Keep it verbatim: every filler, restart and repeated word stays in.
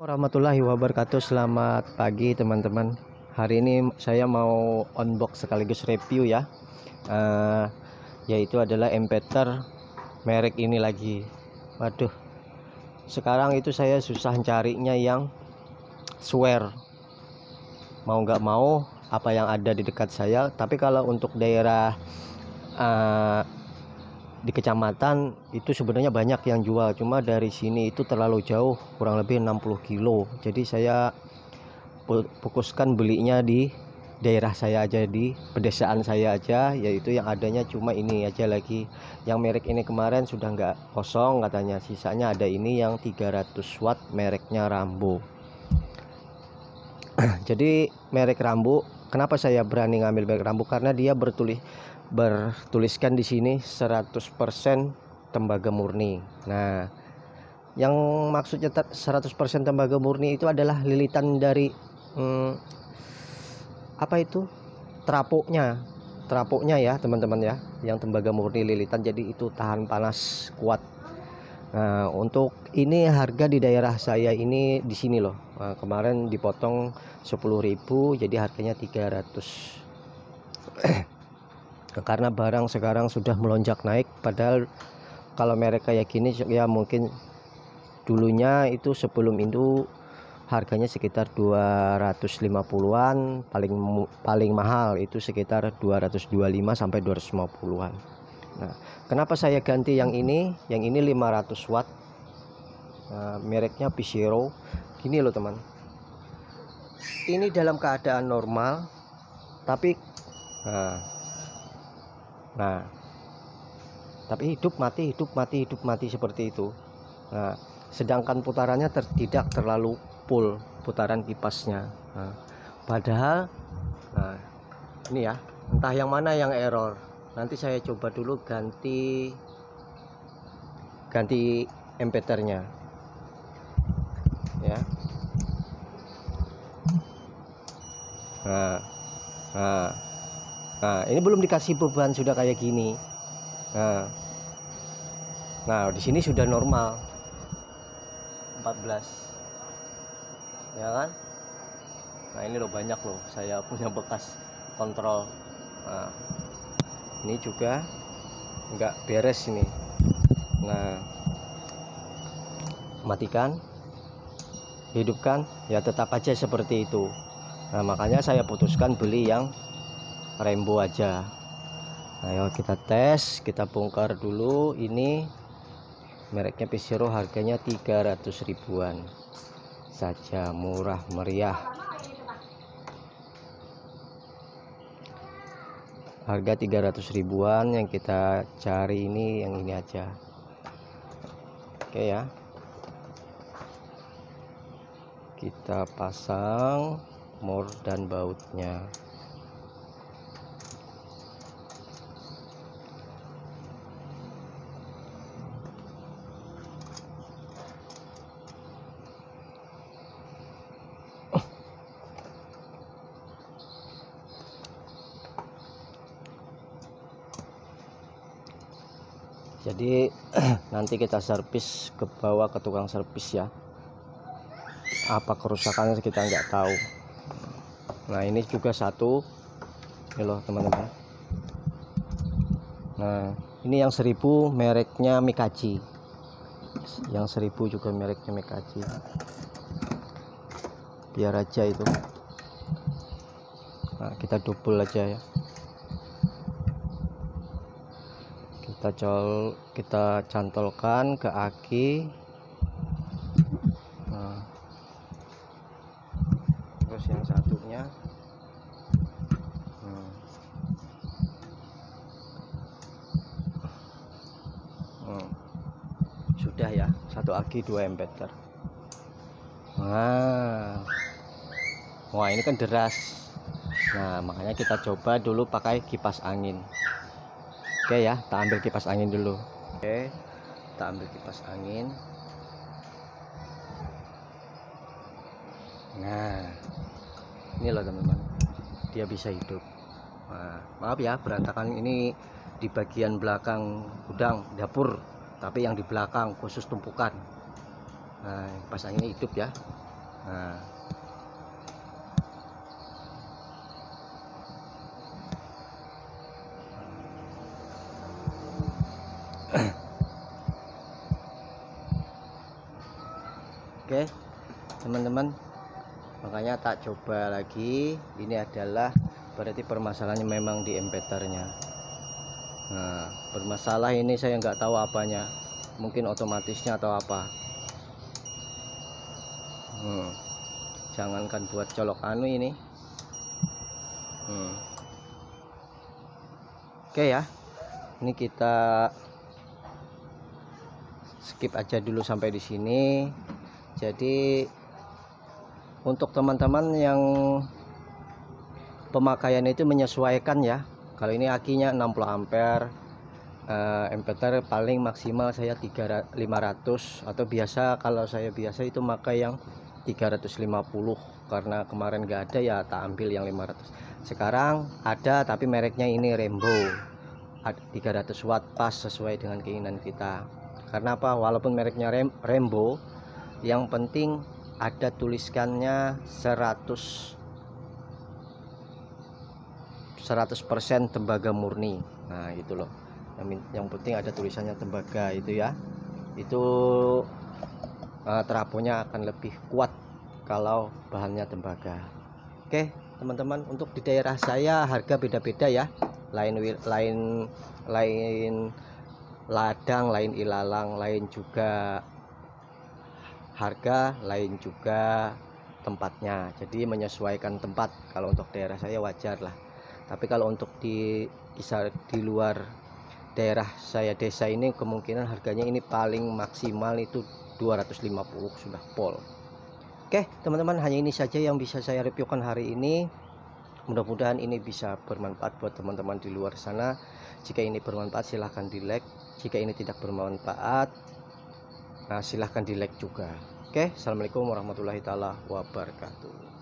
Warahmatullahi wabarakatuh. Selamat pagi teman-teman. Hari ini saya mau unbox sekaligus review ya, uh, yaitu adalah embedder merek ini lagi. Waduh, sekarang itu saya susah carinya yang swear. Mau nggak mau apa yang ada di dekat saya. Tapi kalau untuk daerah uh, di kecamatan itu sebenarnya banyak yang jual, cuma dari sini itu terlalu jauh, kurang lebih enam puluh kilo. Jadi saya fokuskan belinya di daerah saya aja, di pedesaan saya aja, yaitu yang adanya cuma ini aja lagi. Yang merek ini kemarin sudah nggak kosong katanya, sisanya ada ini yang tiga ratus watt mereknya Rambo. Jadi merek Rambo, kenapa saya berani ngambil merek Rambo? Karena dia bertulis bertuliskan di sini seratus persen tembaga murni. Nah, yang maksudnya seratus persen tembaga murni itu adalah lilitan dari hmm, apa itu? Trapoknya. Trapoknya ya, teman-teman ya, yang tembaga murni lilitan, jadi itu tahan panas kuat. Nah, untuk ini harga di daerah saya ini di sini loh. Nah, kemarin dipotong sepuluh ribu, jadi harganya tiga ratus. Karena barang sekarang sudah melonjak naik, padahal kalau merek kayak gini ya mungkin dulunya itu sebelum itu harganya sekitar dua ratus lima puluhan, paling paling mahal itu sekitar dua ratus dua puluh lima sampai dua ratus lima puluhan. Nah, kenapa saya ganti yang ini? Yang ini lima ratus watt. Nah, mereknya P-Zero. Gini loh teman, ini dalam keadaan normal, tapi nah, nah tapi hidup mati hidup mati hidup mati seperti itu. Nah, sedangkan putarannya ter, tidak terlalu full putaran kipasnya. Nah, padahal nah ini ya, entah yang mana yang error. Nanti saya coba dulu ganti ganti embeddernya ya. Nah, nah, nah ini belum dikasih beban sudah kayak gini. Nah, nah di sini sudah normal empat belas ya kan. Nah ini loh, banyak loh saya punya bekas kontrol. Nah, ini juga nggak beres ini. Nah, matikan, hidupkan, ya tetap aja seperti itu. Nah, makanya saya putuskan beli yang Rambo aja. Ayo kita tes, kita bongkar dulu. Ini mereknya P-Zero, harganya tiga ratus ribuan saja, murah meriah. Harga tiga ratus ribuan, yang kita cari ini yang ini aja. Oke ya, kita pasang mur dan bautnya. Jadi nanti kita servis, ke bawah ke tukang servis ya. Apa kerusakannya kita nggak tahu. Nah ini juga satu, ini loh teman-teman. Nah ini yang seribu mereknya Mikachi. Yang seribu juga mereknya Mikachi. Biar aja itu. Nah kita double aja ya. Kita col kita cantolkan ke aki. Nah, terus yang satunya hmm. Hmm. Sudah ya, satu aki dua embedder. Nah, wah ini kan deras. Nah makanya kita coba dulu pakai kipas angin. Oke ya, kita ambil kipas angin dulu. Oke, kita ambil kipas angin. Nah, ini loh teman-teman, dia bisa hidup. Nah, maaf ya berantakan ini di bagian belakang gudang dapur, tapi yang di belakang khusus tumpukan. Nah, kipas angin hidup ya. Nah, oke teman-teman, makanya tak coba lagi. Ini adalah berarti permasalahannya memang di embeddornya. Nah, bermasalah ini saya nggak tahu apanya, mungkin otomatisnya atau apa. hmm. Jangankan buat colok anu ini. hmm. Oke ya, ini kita skip aja dulu sampai di sini. Jadi untuk teman-teman yang pemakaian itu menyesuaikan ya. Kalau ini akinya enam puluh ampere, eh, empeter paling maksimal saya lima ratus, atau biasa kalau saya biasa itu pakai yang tiga ratus lima puluh, karena kemarin nggak ada ya tak ambil yang lima ratus. Sekarang ada tapi mereknya ini Rainbow, tiga ratus watt, pas sesuai dengan keinginan kita. Karena apa? Walaupun mereknya Rainbow, yang penting ada tuliskannya seratus persen tembaga murni. Nah itu loh, yang, yang penting ada tulisannya tembaga itu ya. Itu uh, teraponya akan lebih kuat kalau bahannya tembaga. Oke teman-teman, untuk di daerah saya harga beda-beda ya. Lain lain lain ladang, lain ilalang, lain juga harga, lain juga tempatnya. Jadi menyesuaikan tempat. Kalau untuk daerah saya wajar lah. Tapi kalau untuk di kisah di luar daerah saya, desa ini, kemungkinan harganya ini paling maksimal itu dua ratus lima puluh sudah pol. Oke teman-teman, hanya ini saja yang bisa saya reviewkan hari ini. Mudah-mudahan ini bisa bermanfaat buat teman-teman di luar sana. Jika ini bermanfaat silahkan di like, jika ini tidak bermanfaat nah silahkan di like juga. Oke, assalamualaikum warahmatullahi taala wabarakatuh.